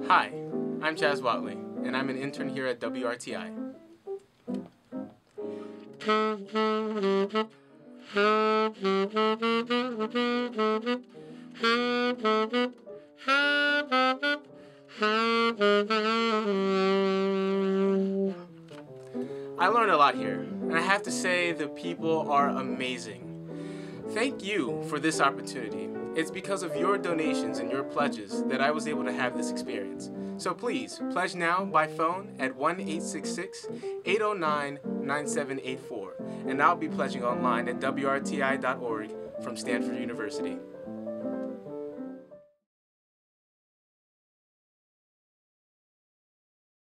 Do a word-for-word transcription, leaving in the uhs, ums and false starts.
Hi, I'm Chaz Wattley, and I'm an intern here at W R T I. I learned a lot here, and I have to say the people are amazing. Thank you for this opportunity. It's because of your donations and your pledges that I was able to have this experience. So please, pledge now by phone at one eight six six, eight zero nine, nine seven eight four, and I'll be pledging online at W R T I dot org from Stanford University.